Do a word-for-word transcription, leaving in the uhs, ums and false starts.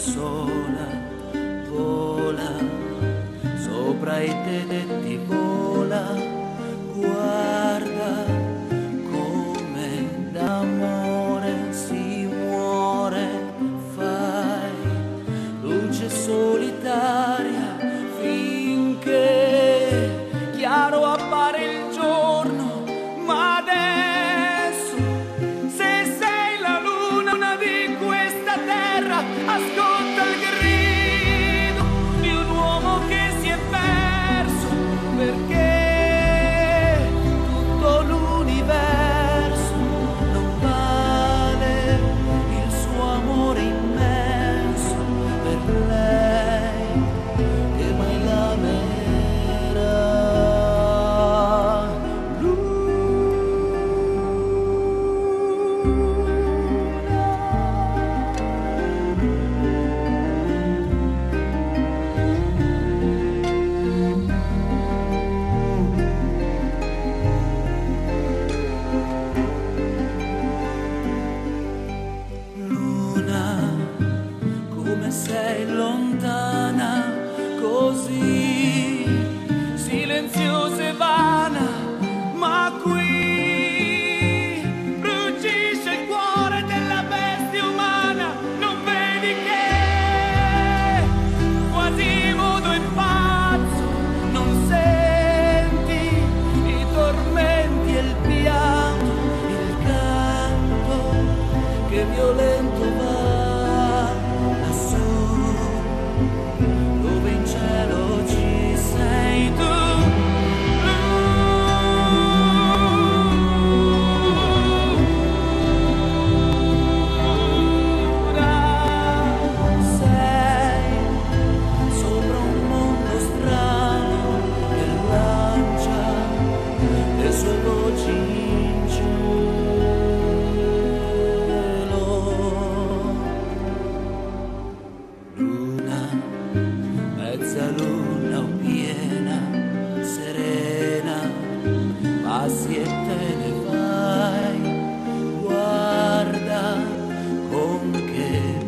sola, vola, sopra i tenetti vola, guarda come d'amore si muore, fai luce solitaria finché chiaro appare il giorno, ma adesso se sei la luna una di questa terra, ascolta il grido di un uomo che si è perso, perché tutto l'universo non vale il suo amore immenso per lei che mai l'amerà. Come sei lontana, così silenziosa e vana, ma qui brucisce il cuore della bestia umana. Non vedi che quasi muto e pazzo, non senti i tormenti e il pianto, il canto che violento va dove in cielo ci sei tu. Sei sopra un mondo strano che lancia le sue voci in cielo. Luna, mezza luna o piena, serena, passi e te ne vai, guarda con che